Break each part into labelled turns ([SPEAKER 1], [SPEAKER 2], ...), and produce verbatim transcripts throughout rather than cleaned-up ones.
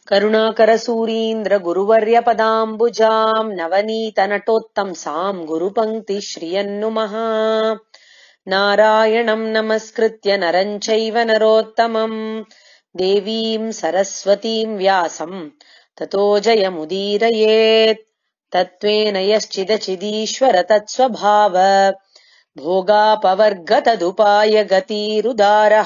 [SPEAKER 1] करुणाकरसूरीन्द्र गुरुवर्यपदाम्बुजाम् नवनीतनटोत्तंसाम् गुरुपङ्क्ति श्रियन्नुमः। नारायणम् नमस्कृत्य नरम् चैव नरोत्तमम् देवीम् सरस्वतीम् व्यासम् ततो जयमुदीरयेत्। तत्त्वेन यश्चिदचिदीश्वर तत्स्वभाव भोगापवर्ग तदुपाय गतिरुदारः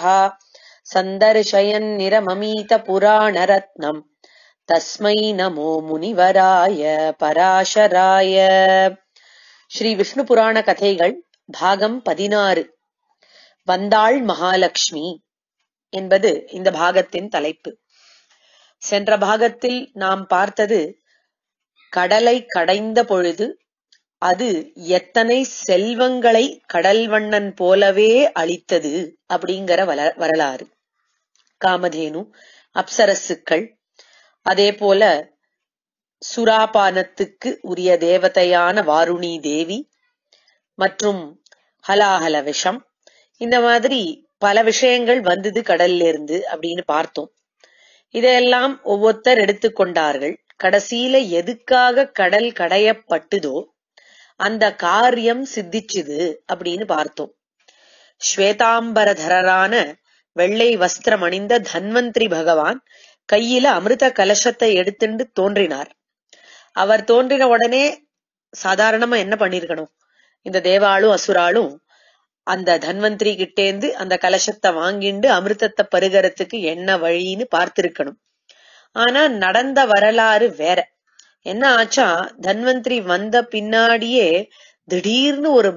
[SPEAKER 1] सन्दर्शयन्निरममीत पुराणरत्नम् तस्मै नमो मुनिवराय पराशराय। ஸ்ரீ விஷ்ணு புராண கதைகள் பாகம் பதினாறு. வந்தாள் மகாலட்சுமி என்பது இந்த பாகத்தின் தலைப்பு. சென்ற பாகத்தில் நாம் பார்த்தது கடலை கடைந்த பொழுது அது எத்தனை செல்வங்களை கடல் வண்ணன் போலவே அளித்தது அப்படிங்கிற வரலாறு. காமதேனு, அப்சரசுக்கள், அதே போல சுராபானத்துக்கு உரிய தேவதையான வாருணி தேவி மற்றும் ஹலாஹல விஷம், இந்த மாதிரி பல விஷயங்கள் வந்தது கடல்ல இருந்து அப்படின்னு பார்த்தோம். இதெல்லாம் ஒவ்வொருத்தர் எடுத்துக்கொண்டார்கள். கடைசியில எதுக்காக கடல் கடையப்பட்டுதோ அந்த காரியம் சித்திச்சுது அப்படின்னு பார்த்தோம். ஸ்வேதாம்பரதரான வெள்ளை வஸ்திரம் அணிந்த தன்வந்திரி பகவான் கையில அமிர்த கலசத்தை எடுத்துட்டு தோன்றினார். அவர் தோன்றின உடனே சாதாரணமா என்ன பண்ணிருக்கணும், இந்த தேவாளும் அசுராளும் அந்த தன்வந்திரி கிட்டேந்து அந்த கலசத்தை வாங்கிண்டு அமிர்தத்தை பருகறதுக்கு என்ன வழின்னு பார்த்திருக்கணும். ஆனா நடந்த வரலாறு வேற. என்ன ஆச்சா, தன்வந்திரி வந்த பின்னாடியே திடீர்னு ஒரு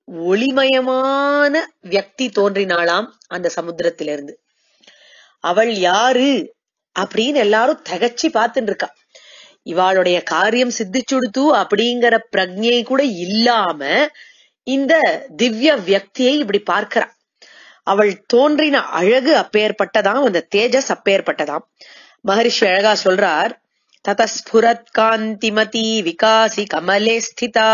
[SPEAKER 1] ஒளிமயமான வியக்தி தோன்றினாளாம் அந்த சமுத்திரத்திலிருந்து. அவள் யாரு அப்படின்னு எல்லாரும் தகச்சி பார்த்துட்டு இருக்கா. இவாளுடைய காரியம் சித்திச்சுடுத்து அப்படிங்கிற பிரஜை கூட இல்லாம இந்த திவ்ய வியக்தியை இப்படி பார்க்கிறா. அவள் தோன்றின அழகு அப்பேற்பட்டதாம், அந்த தேஜஸ் அப்பேற்பட்டதாம். மகரிஷி அழகா சொல்றார், ததஸ்புரத் காந்திமதி விகாசி கமலே ஸ்திதா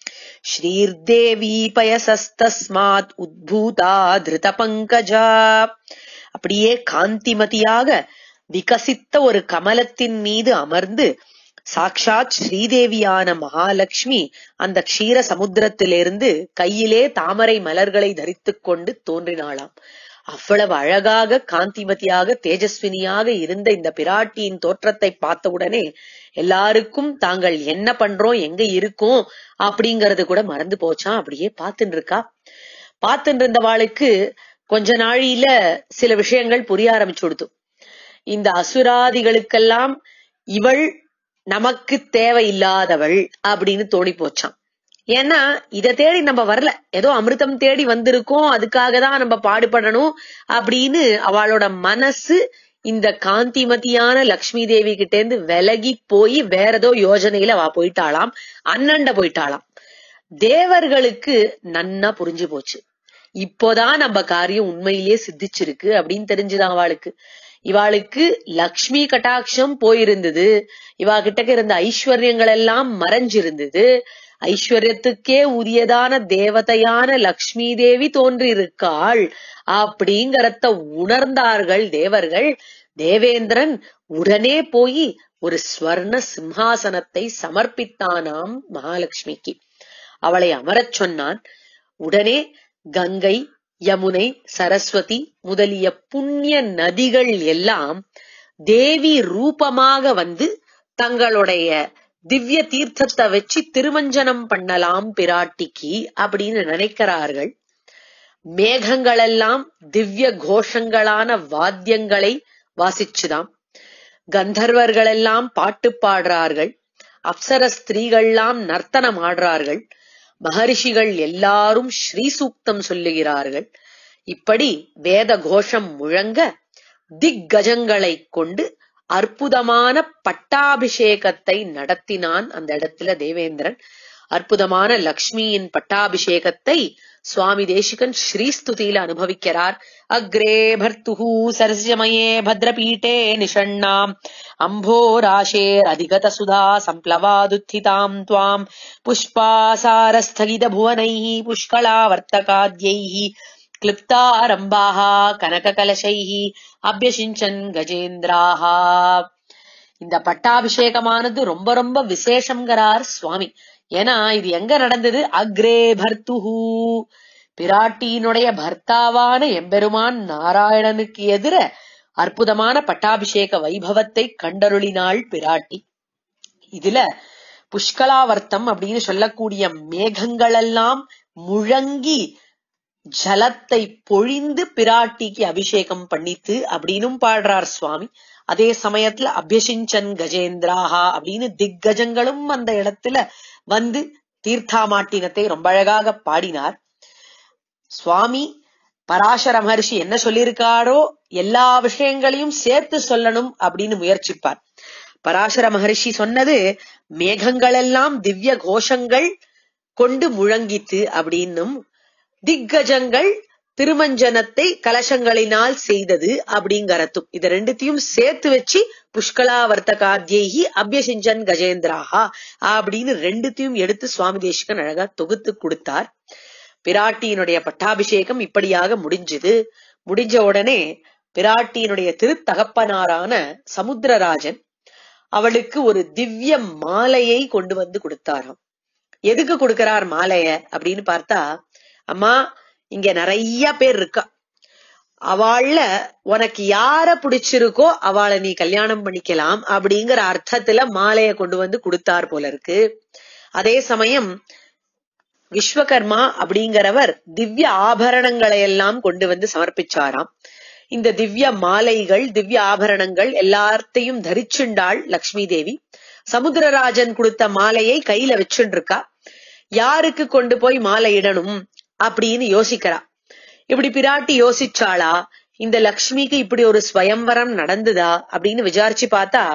[SPEAKER 1] ஸ்ரீர்தேவி பயசஸ்தஸ்மாத் உத்பூதா திருத பங்கஜா. அப்படியே காந்திமதியாக விகசித்த ஒரு கமலத்தின் மீது அமர்ந்து சாக்ஷாத் ஸ்ரீதேவியான மகாலட்சுமி அந்த க்ஷீர சமுத்திரத்திலிருந்து கையிலே தாமரை மலர்களை தரித்துக் கொண்டு தோன்றினாளாம். அவ்வளவு அழகாக காந்திமதியாக தேஜஸ்வினியாக இருந்த இந்த பிராட்டியின் தோற்றத்தை பார்த்தவுடனே எல்லாருக்கும் தாங்கள் என்ன பண்றோம், எங்க இருக்கோம் அப்படிங்கறது கூட மறந்து போச்சான். அப்படியே பார்த்துட்டு இருக்கா. பார்த்துட்டு இருந்தவாளுக்கு கொஞ்ச நாழியில சில விஷயங்கள் புரிய ஆரம்பிச்சு கொடுத்து. இந்த அசுராதிகளுக்கெல்லாம் இவள் நமக்கு தேவையில்லாதவள் அப்படின்னு தோணி போச்சான். ஏன்னா இத தேடி நம்ம வரல, ஏதோ அமிர்தம் தேடி வந்திருக்கோம், அதுக்காக தான் நம்ம பாடுபடணும் அப்படின்னு அவளோட மனசு இந்த காந்திமதியான லக்ஷ்மி தேவி கிட்ட இருந்து விலகி போய் வேற ஏதோ யோஜனையில அவ போயிட்டாளாம், அண்ணண்ட போயிட்டாளாம். தேவர்களுக்கு நன்னா புரிஞ்சு போச்சு, இப்போதான் நம்ம காரியம் உண்மையிலேயே சித்திச்சிருக்கு அப்படின்னு தெரிஞ்சுதான் அவளுக்கு. இவாளுக்கு லக்ஷ்மி கட்டாட்சம் போயிருந்தது, இவா கிட்டக்க இருந்த ஐஸ்வர்யங்கள் எல்லாம் மறைஞ்சிருந்தது. ஐஸ்வர்யத்துக்கே உரியதான தேவதையான லக்ஷ்மி தேவி தோன்றியிருக்காள் அப்படிங்கறத உணர்ந்தார்கள் தேவர்கள். தேவேந்திரன் உடனே போய் ஒரு ஸ்வர்ண சிம்ஹாசனத்தை சமர்ப்பித்தானாம் மகாலட்சுமிக்கு. அவளை அமரச் சொன்னான். உடனே கங்கை, யமுனை, சரஸ்வதி முதலிய புண்ணிய நதிகள் எல்லாம் தேவி ரூபமாக வந்து தங்களுடைய திவ்ய தீர்த்தத்தை வச்சு திருமஞ்சனம் பண்ணலாம் பிராட்டிக்கு அப்படின்னு நினைக்கிறார்கள். மேகங்கள் எல்லாம் திவ்ய கோஷங்களான வாத்தியங்களை வாசிச்சுதாம். கந்தர்வர்கள் எல்லாம் பாட்டு பாடுறார்கள். அப்சர ஸ்திரீகள்லாம் நர்த்தனம் ஆடுறார்கள். மகரிஷிகள் எல்லாரும் ஸ்ரீ சூக்தம் சொல்லுகிறார்கள். இப்படி வேத கோஷம் முழங்க திக்கஜங்களை கொண்டு அற்புதமான பட்டாபிஷேகத்தை நடத்தினான் அந்த இடத்துல தேவேந்திரன். அற்புதமான லக்ஷ்மியின் பட்டாபிஷேகத்தை சுவாமி தேசிகன் ஸ்ரீஸ்துதியில அனுபவிக்கிறார். அக்ரே பர்த்துஹு சரஸ்யமயே பத்ரபீட்டே நிஷண்ணாம் அம்போராஷேர் அதிகத சுதா சம்ப்ளவாதுத்திதாம் த்வாம் புஷ்பாசாரஸ்தகித புவனைஹி புஷ்களாவர்த்தகாத்யைஹி கிளிப்தாரம்பாஹ கனக கலசைஹி அப்யசிஞ்சன் கஜேந்திராஹ. இந்த பட்டாபிஷேகமானது ரொம்ப ரொம்ப விசேஷம்ங்கிறார் சுவாமி. ஏன்னா இது எங்க நடந்தது? அக்ரே பர்த்துஹு, பிராட்டியினுடைய பர்த்தாவான எம்பெருமான் நாராயணனுக்கு எதிர அற்புதமான பட்டாபிஷேக வைபவத்தை கண்டருளினாள் பிராட்டி. இதுல புஷ்கலாவர்த்தம் அப்படின்னு சொல்லக்கூடிய மேகங்கள் எல்லாம் முழங்கி ஜலத்தை பொழிந்து பிராட்டிக்கு அபிஷேகம் பண்ணித்து அப்படின்னும் பாடுறார் சுவாமி. அதே சமயத்துல அபியசிஞ்சன் கஜேந்திராஹா அப்படின்னு திக்கஜங்களும் அந்த இடத்துல வந்து தீர்த்தாமாட்டினத்தை ரொம்ப அழகாக பாடினார் சுவாமி. பராசர மகர்ஷி என்ன சொல்லியிருக்காரோ எல்லா விஷயங்களையும் சேர்த்து சொல்லணும் அப்படின்னு முயற்சிப்பார். பராசர மகர்ஷி சொன்னது மேகங்கள் எல்லாம் திவ்ய கோஷங்கள் கொண்டு முழங்கித்து அப்படின்னும், திக்கஜங்கள் திருமஞ்சனத்தை கலசங்களினால் செய்தது அப்படிங்கறதும், இது ரெண்டுத்தையும் சேர்த்து வச்சு புஷ்கலாவர்த்தகாத்யேஹி அபியசிஞ்சன் கஜேந்திராஹா அப்படின்னு ரெண்டுத்தையும் எடுத்து சுவாமி தேசிகன் அழகா தொகுத்து கொடுத்தார். பிராட்டியினுடைய பட்டாபிஷேகம் இப்படியாக முடிஞ்சது. முடிஞ்ச உடனே பிராட்டியினுடைய திருத்தகப்பனாரான சமுத்திரராஜன் அவளுக்கு ஒரு திவ்ய மாலையை கொண்டு வந்து கொடுத்தாராம். எதுக்கு கொடுக்கிறார் மாலைய அப்படின்னு பார்த்தா, அம்மா இங்க நிறைய பேர் இருக்கா, அவள்ல உனக்கு யார பிடிச்சிருக்கோ அவளை நீ கல்யாணம் பண்ணிக்கலாம் அப்படிங்கிற அர்த்தத்துல மாலைய கொண்டு வந்து கொடுத்தார் போல இருக்கு. அதே சமயம் விஸ்வகர்மா அப்படிங்கிறவர் திவ்ய ஆபரணங்களை எல்லாம் கொண்டு வந்து சமர்ப்பிச்சாராம். இந்த திவ்ய மாலைகள் திவ்ய ஆபரணங்கள் எல்லாத்தையும் தரிச்சுண்டாள் லக்ஷ்மி தேவி. சமுத்திரராஜன் கொடுத்த மாலையை கையில வச்சுட்டு இருக்கா. யாருக்கு கொண்டு போய் மாலை இடணும் அப்படின்னு யோசிக்கிறா. இப்படி பிராட்டி யோசிச்சாளா, இந்த லக்ஷ்மிக்கு இப்படி ஒரு ஸ்வயம்வரம் நடந்துதா அப்படின்னு விசாரிச்சு பார்த்தா,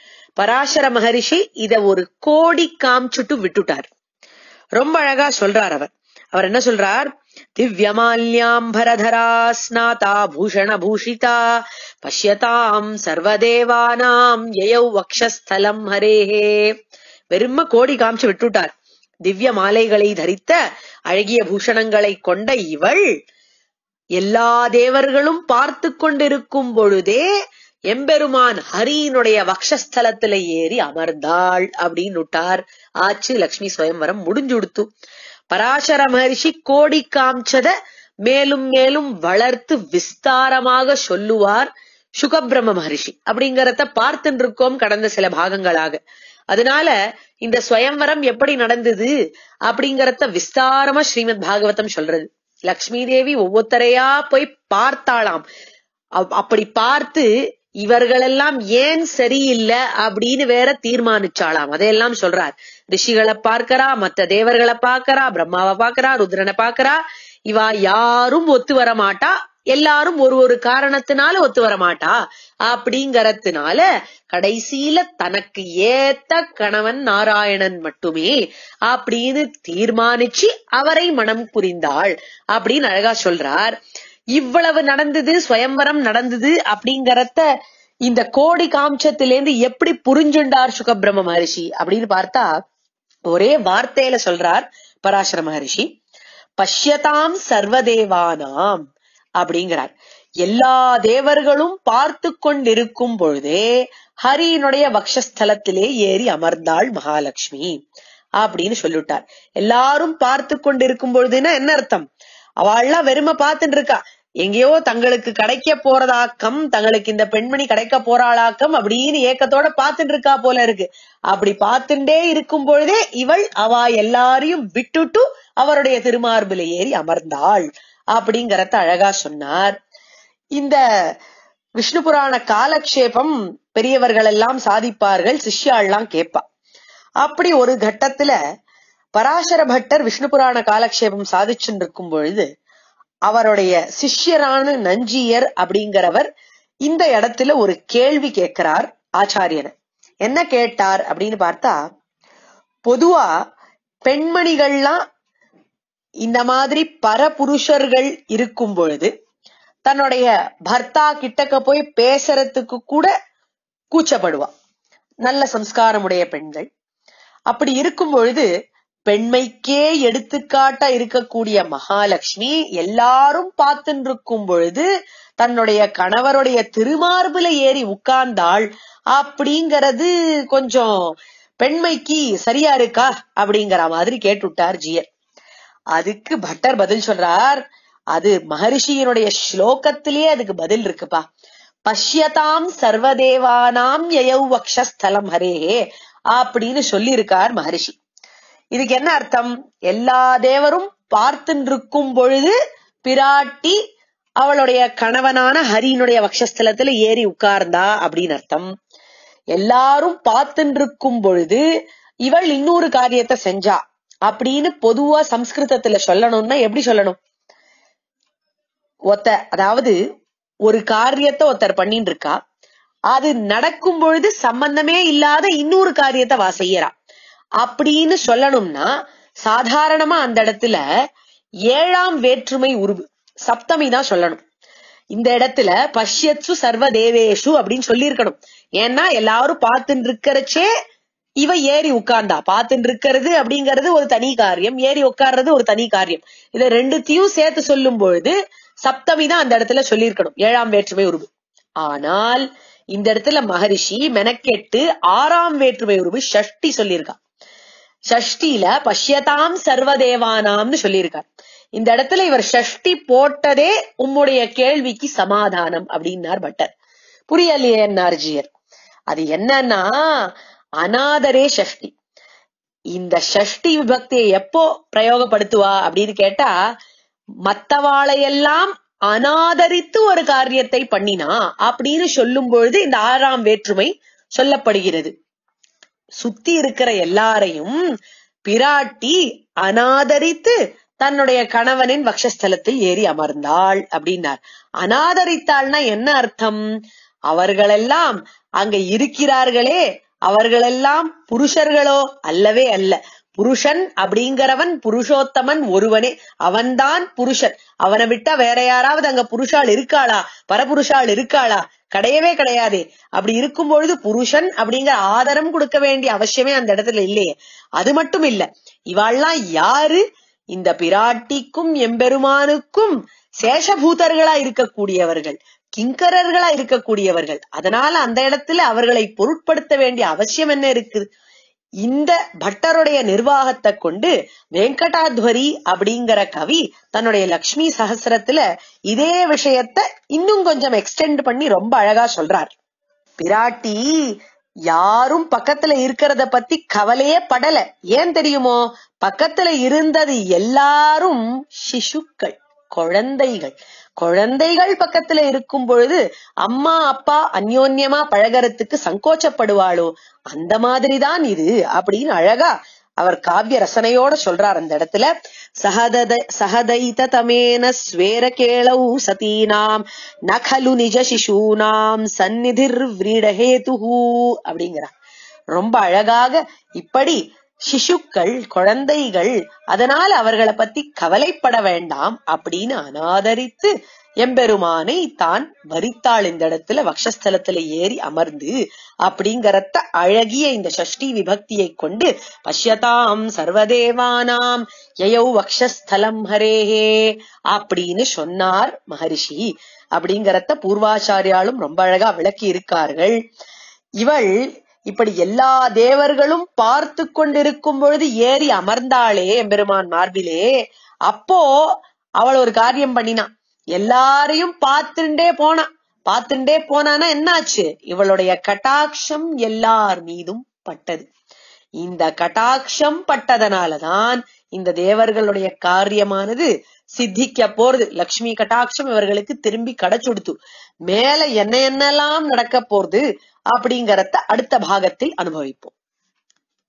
[SPEAKER 1] பராசர மகரிஷி இத ஒரு கோடி காமிச்சுட்டு விட்டுட்டார். ரொம்ப அழகா சொல்றார் அவர். அவர் என்ன சொல்றார்? திவ்யமால்யாம்பரதரா ஸ்நாதா பூஷண பூஷிதா பஷ்யதாம் சர்வதேவானாம் யயௌ வக்ஷஸ்தலம் ஹரேஹே. வெறும கோடி காமிச்சு விட்டுட்டார். திவ்ய மாலைகளை தரித்த அழகிய பூஷணங்களை கொண்ட இவள் எல்லா தேவர்களும் பார்த்து கொண்டிருக்கும் பொழுதே எம்பெருமான் ஹரியினுடைய வக்ஷஸ்தலத்துல ஏறி அமர்ந்தாள் அப்படின்னு விட்டார். ஆச்சு, லக்ஷ்மி ஸ்வயம்வரம் முடிஞ்சுடுத்து. பராசர மகர்ஷி கோடி காமிச்சத மேலும் மேலும் வளர்த்து விஸ்தாரமாக சொல்லுவார் சுகபிரம்ம மகர்ஷி. அப்படிங்கறத பார்த்துட்டு இருக்கோம் கடந்த சில பாகங்களாக. அதனால இந்த ஸ்வயம்வரம் எப்படி நடந்தது அப்படிங்கறத விஸ்தாரமா ஸ்ரீமத் பாகவதம் சொல்றது. லக்ஷ்மி தேவி ஒவ்வொருத்தரையா போய் பார்த்தாளாம். அப்படி பார்த்து இவர்களெல்லாம் ஏன் சரியில்லை அப்படின்னு வேற தீர்மானிச்சாளாம். அதையெல்லாம் சொல்றார். ரிஷிகளை பார்க்கிறா, மற்ற தேவர்களை பார்க்கிறா, பிரம்மாவை பார்க்கிறா, ருத்ரனை பார்க்கிறா. இவா யாரும் ஒத்து வர மாட்டா, எல்லாரும் ஒரு ஒரு காரணத்தினால ஒத்து வர மாட்டா. அப்படிங்கறதுனால கடைசியில தனக்கு ஏத்த கணவன் நாராயணன் மட்டுமே அப்படின்னு தீர்மானிச்சு அவரை மனம் புரிந்தாள் அப்படின்னு அழகா சொல்றார். இவ்வளவு நடந்தது, ஸ்வயம்வரம் நடந்தது அப்படிங்கறத இந்த கோடி காம்சத்திலேருந்து எப்படி புரிஞ்சுண்டார் சுகபிரம்ம மகரிஷி அப்படின்னு பார்த்தா, ஒரே வார்த்தையில சொல்றார் பராசர மகரிஷி, பஷ்யதாம் சர்வதேவானாம் அப்படிங்கிறார். எல்லா தேவர்களும் பார்த்து கொண்டிருக்கும் பொழுதே ஹரியினுடைய வக்ஷஸ்தலத்திலே ஏறி அமர்ந்தாள் மகாலட்சுமி அப்படின்னு சொல்லிவிட்டார். எல்லாரும் பார்த்து கொண்டிருக்கும் பொழுதுன்னா என்ன அர்த்தம்? அவள்லாம் வெறுமை பார்த்துட்டு இருக்கா. எங்கேயோ தங்களுக்கு கிடைக்க போறதாக்கம், தங்களுக்கு இந்த பெண்மணி கிடைக்க போறாளாக்கம் அப்படின்னு ஏக்கத்தோட பார்த்துட்டு இருக்கா போல இருக்கு. அப்படி பார்த்துட்டே இருக்கும் பொழுதே இவள் அவ எல்லாரையும் விட்டுட்டு அவருடைய திருமார்பில ஏறி அமர்ந்தாள் அப்படிங்கறத அழகா சொன்னார். இந்த விஷ்ணு புராண காலக்ஷேபம் பெரியவர்கள் எல்லாம் சாதிப்பார்கள், சிஷ்யாள்லாம் கேட்பா. அப்படி ஒரு கட்டத்துல பராசர பட்டர் விஷ்ணு புராண காலக்ஷேபம் சாதிச்சுட்டு இருக்கும் பொழுது அவருடைய சிஷ்யரான நஞ்சியர் அப்படிங்கிறவர் இந்த இடத்துல ஒரு கேள்வி கேட்கிறார் ஆச்சாரியனை. என்ன கேட்டார் அப்படின்னு பார்த்தா, பொதுவா பெண்மணிகள்லாம் இந்த மாதிரி பரபுருஷர்கள் இருக்கும் பொழுது தன்னுடைய பர்த்தா கிட்டக்க போய் பேசுறதுக்கு கூட கூச்சப்படுவா. நல்ல சம்ஸ்காரமுடைய பெண்கள். அப்படி இருக்கும் பொழுது பெண்மைக்கே எடுத்துக்காட்டா இருக்கக்கூடிய மகாலட்சுமி எல்லாரும் பார்த்துட்டு இருக்கும் பொழுது தன்னுடைய கணவருடைய திருமார்புல ஏறி உட்கார்ந்தாள் அப்படிங்கறது கொஞ்சம் பெண்மைக்கு சரியா இருக்கா அப்படிங்கிற மாதிரி கேட்டுட்டார் ஜியர். அதுக்கு பட்டர் பதில் சொல்றார், அது மகரிஷியினுடைய ஸ்லோகத்திலேயே அதுக்கு பதில் இருக்குப்பா. பஷ்யதாம் சர்வதேவானாம் யயௌ வக்ஷஸ்தலம் ஹரேஹே அப்படின்னு சொல்லி இருக்கார் மகரிஷி. இதுக்கு என்ன அர்த்தம்? எல்லா தேவரும் பார்த்துட்டு இருக்கும் பொழுது பிராட்டி அவளுடைய கணவனான ஹரியினுடைய வக்ஷஸ்தலத்துல ஏறி உட்கார்ந்தா அப்படின்னு அர்த்தம். எல்லாரும் பார்த்துட்டு இருக்கும் பொழுது இவள் இன்னொரு காரியத்தை செஞ்சா அப்படின்னு பொதுவா சம்ஸ்கிருதத்துல சொல்லணும்னா எப்படி சொல்லணும்? ஒத்த அதாவது ஒரு காரியத்தை ஒருத்தர் பண்ணிட்டு இருக்கா, அது நடக்கும் பொழுது சம்பந்தமே இல்லாத இன்னொரு காரியத்தை வா செய்யறா அப்படின்னு சொல்லணும்னா சாதாரணமா அந்த இடத்துல ஏழாம் வேற்றுமை உருவு சப்தமி தான் சொல்லணும். இந்த இடத்துல பஷ்யத்சு சர்வ தேவேஷு அப்படின்னு சொல்லி இருக்கணும். ஏன்னா எல்லாரும் பார்த்துட்டு இருக்கிறச்சே இவ ஏறி உட்கார்ந்தா. பார்த்துட்டு இருக்கிறது அப்படிங்கறது ஒரு தனி காரியம், ஏறி உட்கார்றது ஒரு தனி காரியம். இத ரெண்டுத்தையும் சேர்த்து சொல்லும் பொழுது சப்தமி தான் அந்த இடத்துல சொல்லியிருக்கணும், ஏழாம் வேற்றுமை உருவு. ஆனால் இந்த இடத்துல மகரிஷி மெனக்கெட்டு ஆறாம் வேற்றுமை உருவு ஷஷ்டி சொல்லியிருக்கா. ஷஷ்டியில பஷ்யதாம் சர்வதேவானாம்னு சொல்லியிருக்கார். இந்த இடத்துல இவர் ஷஷ்டி போட்டதே உம்முடைய கேள்விக்கு சமாதானம் அப்படின்னார் பட்டர். புரியலையே என்னார் ஜியர். அது என்னன்னா அநாதரே ஷஷ்டி. இந்த ஷஷ்டி விபக்தியை எப்போ பிரயோகப்படுத்துவா அப்படின்னு கேட்டா, மத்தவாளையெல்லாம் அநாதரித்து ஒரு காரியத்தை பண்ணினா அப்படின்னு சொல்லும் பொழுது இந்த ஆறாம் வேற்றுமை சொல்லப்படுகிறது. சுத்தி இருக்கிற எல்லாரையும் பிராட்டி அநாதரித்து தன்னுடைய கணவனின் வக்ஷஸ்தலத்தில் ஏறி அமர்ந்தாள் அப்படின்னார். அநாதரித்தாள்னா என்ன அர்த்தம்? அவர்களெல்லாம் அங்க இருக்கிறார்களே, அவர்களெல்லாம் புருஷர்களோ? அல்லவே அல்ல. புருஷன் அப்படிங்கிறவன் புருஷோத்தமன் ஒருவனே, அவன்தான் புருஷன். அவனை விட்டா வேற யாராவது அங்க புருஷாள் இருக்காளா? பரபுருஷாள் இருக்காளா? கிடையவே கிடையாதே. அப்படி இருக்கும் பொழுது புருஷன் அப்படிங்கிற ஆதரம் கொடுக்க வேண்டிய அவசியமே அந்த இடத்துல இல்லையே. அது மட்டும் இல்ல, இவாள்லாம் யாரு? இந்த பிராட்டிக்கும் எம்பெருமானுக்கும் சேஷபூதர்களா இருக்கக்கூடியவர்கள், கிங்கரர்களா இருக்கக்கூடியவர்கள். அதனால அந்த இடத்துல அவர்களை பொருட்படுத்த வேண்டிய அவசியம் என்ன இருக்குது? இந்த பட்டருடைய நிர்வாகத்தை கொண்டு வெங்கடாத்வரி அப்படிங்கிற கவி தன்னுடைய லக்ஷ்மி சஹஸ்ரத்துல இதே விஷயத்த இன்னும் கொஞ்சம் எக்ஸ்டெண்ட் பண்ணி ரொம்ப அழகா சொல்றார். பிராட்டி யாரும் பக்கத்துல இருக்கிறத பத்தி கவலையே படல. ஏன் தெரியுமோ? பக்கத்துல இருந்தது எல்லாரும் சிசுக்கள், குழந்தைகள். குழந்தைகள் பக்கத்துல இருக்கும் பொழுது அம்மா அப்பா அந்யோன்யமா பழகறதுக்கு சங்கோச்சப்படுவாளோ? அந்த மாதிரிதான் இது அப்படின்னு அழகா அவர் காவிய ரசனையோட சொல்றார் அந்த இடத்துல. சஹத சஹதைத தமேன ஸ்வேர கேளௌ சதீனாம் நகலு நிஜ சிசூனாம் சந்நிதிர் விரீடஹேதுஹு அப்படிங்கிறார். ரொம்ப அழகாக இப்படி சிசுக்கள், குழந்தைகள், அதனால அவர்களை பத்தி கவலைப்பட வேண்டாம் அப்படின்னு அநாதரித்து எம்பெருமானை தான் வரித்தாள் இந்த இடத்துல வக்ஷஸ்தலத்துல ஏறி அமர்ந்து அப்படிங்கறத அழகிய இந்த ஷஷ்டி விபக்தியை கொண்டு பஷ்யதாம் சர்வதேவானாம் யயௌ வக்ஷஸ்தலம் ஹரேஹே அப்படின்னு சொன்னார் மகரிஷி. அப்படிங்கறத பூர்வாச்சாரியாலும் ரொம்ப அழகா விளக்கி இருக்கார்கள். இவள் இப்படி எல்லா தேவர்களும் பார்த்து கொண்டிருக்கும் பொழுது ஏறி அமர்ந்தாளே எம்பெருமான் மார்பிலே, அப்போ அவள் ஒரு காரியம் பண்ணினா. எல்லாரையும் பார்த்துட்டே போனா. பார்த்துட்டே போனானா என்னாச்சு? இவளுடைய கட்டாட்சம் எல்லார் மீதும் பட்டது. இந்த கட்டாட்சம் பட்டதனாலதான் இந்த தேவர்களுடைய காரியமானது சித்திக்க போறது. லக்ஷ்மி கட்டாட்சம் இவர்களுக்கு திரும்பி கிடைச்சுடுத்து. மேல என்ன என்னெல்லாம் நடக்க போறது அப்படிங்கறத அடுத்த பாகத்தில் அனுபவிப்போம்.